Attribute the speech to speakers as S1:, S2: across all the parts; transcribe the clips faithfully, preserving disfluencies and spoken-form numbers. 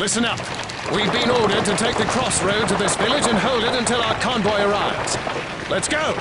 S1: Listen up. We've been ordered to take the crossroad to this village and hold it until our convoy arrives. Let's go!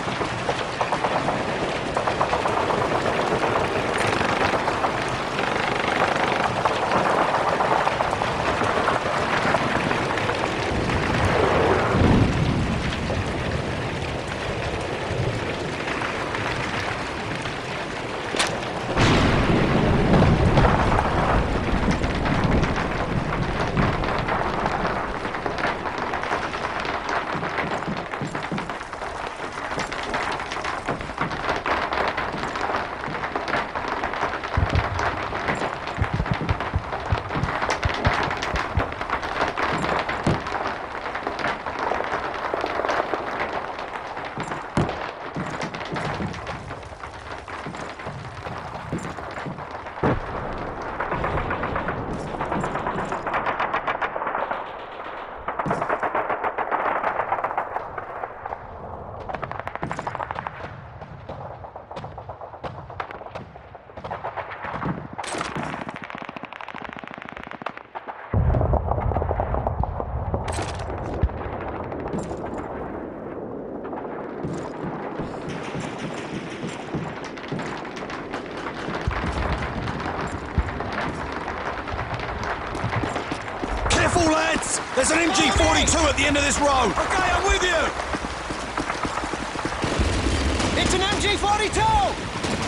S2: Careful, lads! There's an M G forty-two at the end of this road!
S3: Okay, I'm with you! It's an M G forty-two!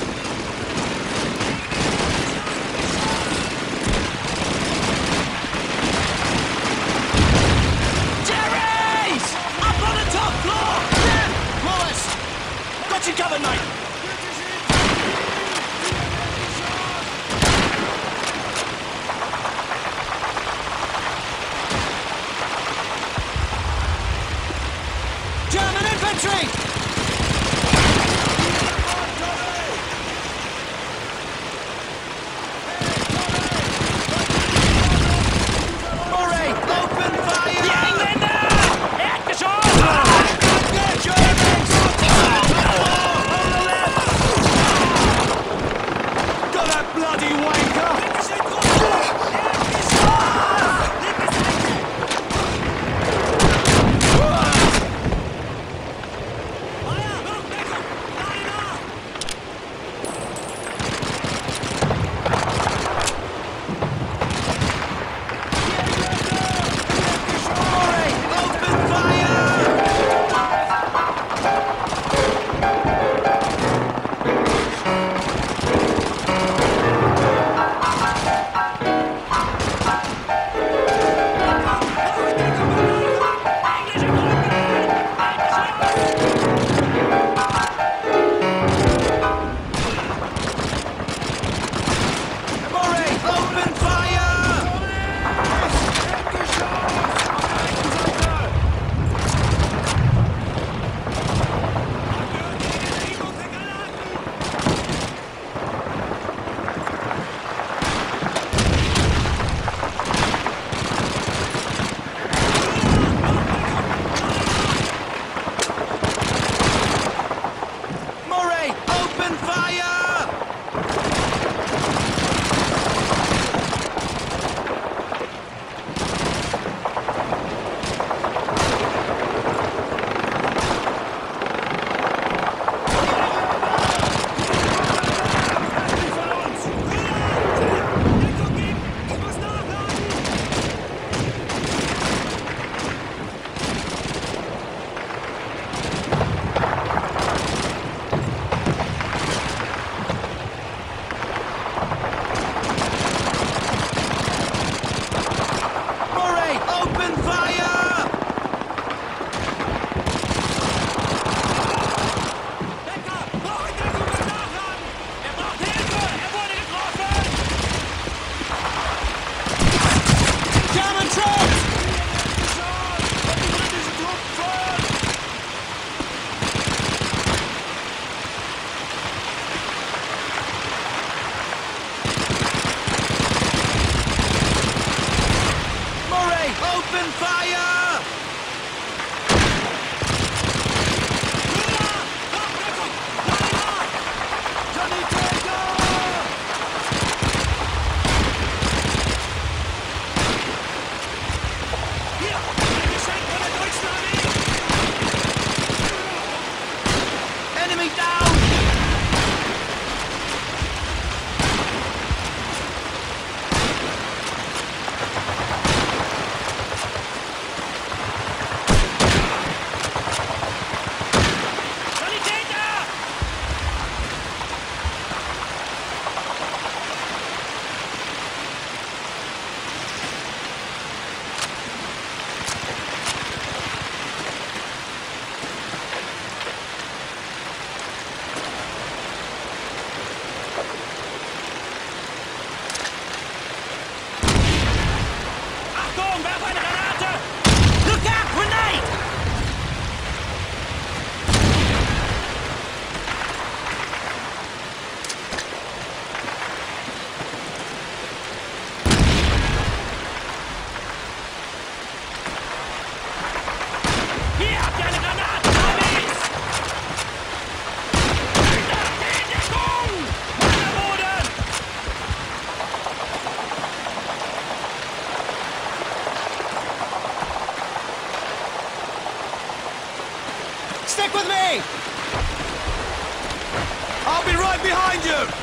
S3: Jerry's! Up on the top floor! Yeah! Wallace! Got you covered, mate! German infantry! Murray, open fire! Die Engländer! Erdgeschoss! Got that bloody wanker! Stick with me!
S2: I'll be right behind you!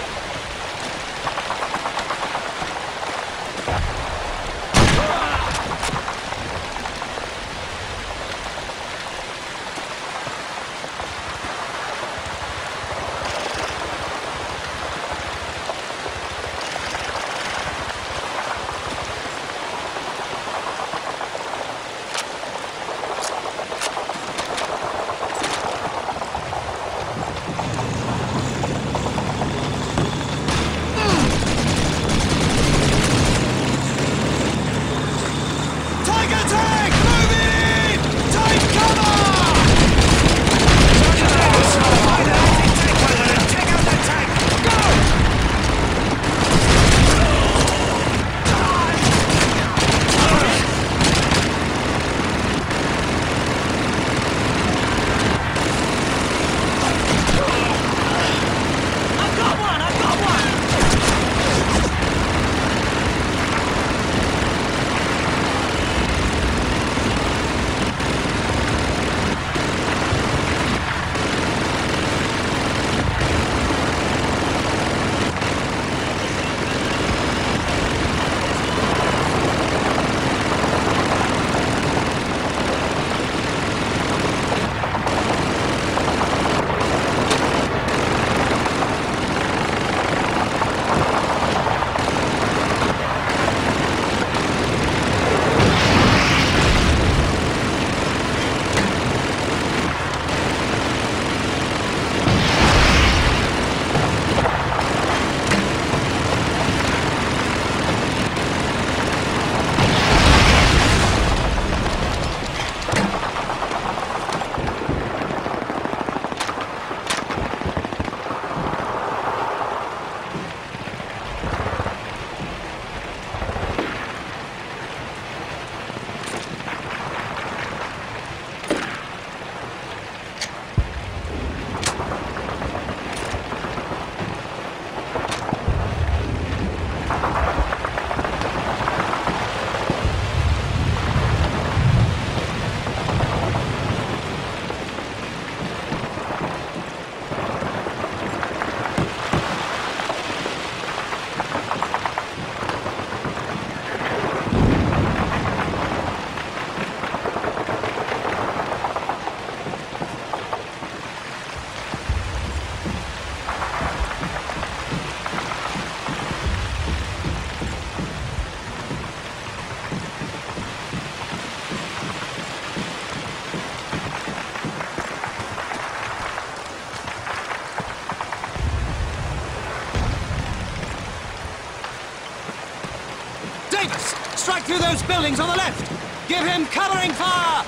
S3: Strike through those buildings on the left! Give him covering fire!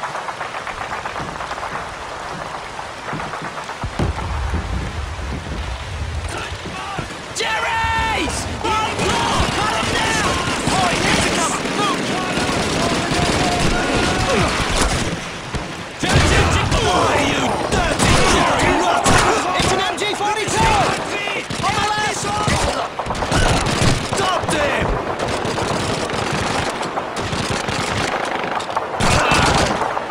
S3: Jerry's! On floor! Cut him down! Boy, here's the cover! Move!
S2: Why, you dirty Jerry rotter!
S3: It's an M G forty-two! On the left!
S2: Stop him!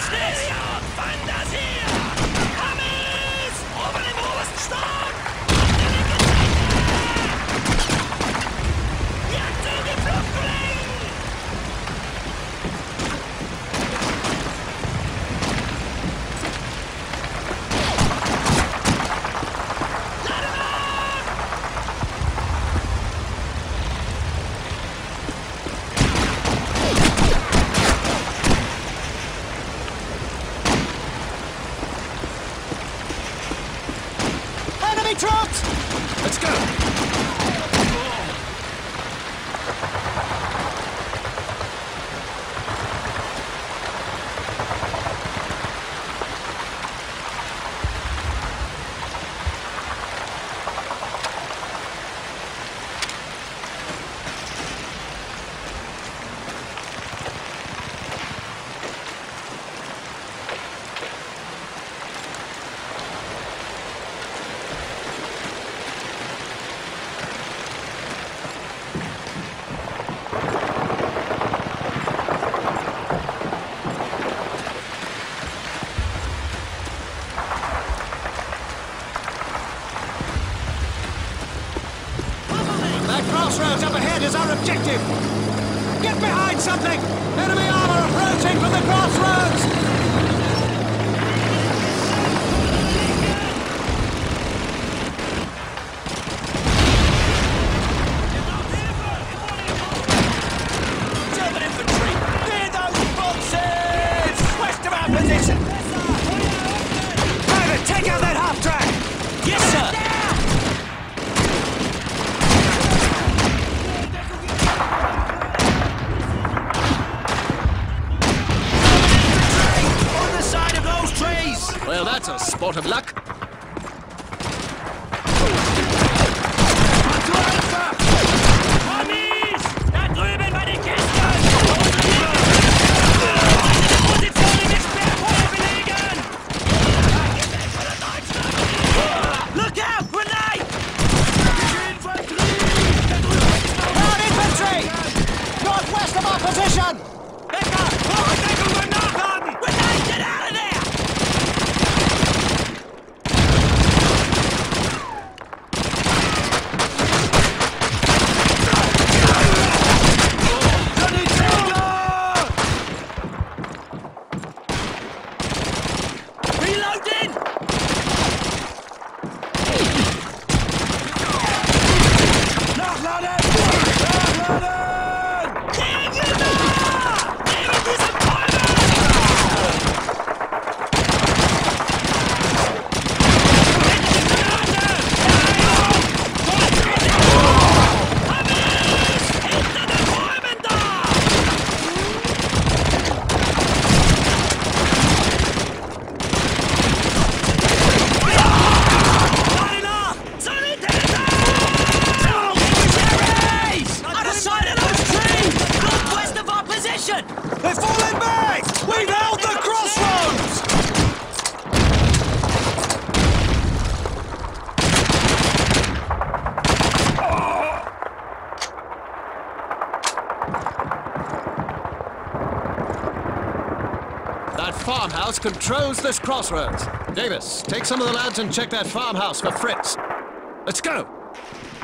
S3: Watch this! Fantasia! Hammers! Oben im obersten Stock! Jagd die Flugkollegen!
S4: Enemy trucks!
S1: Let's go!
S4: That crossroads up ahead is our objective! Get behind something! Enemy armor approaching from the crossroads!
S3: German infantry! Near those boxes! West of our position!
S4: Private, take out that half-track!
S3: Yes, sir! On the side of those trees!
S1: Well, that's a spot of luck.
S3: Amis! Da drüben bei den Kisten! Position im Sperrfeuer belegen! Look out! Grenade!
S4: Ground infantry! Northwest of our position!
S3: Becker! Hohe Deckung beim Nachladen! Grenade, get out of there! Reloading! Nachladen! Nachladen! Gegen ihn da! Neben diese Bäume! Hinter den Bäumen da! Line up! Sanitäter! Missionaries! Out of sight of those trees! Northwest of our position!
S2: They're falling back! We've held the crossroads!
S1: That farmhouse controls this crossroads. Davis, take some of the lads and check that farmhouse for Fritz. Let's go!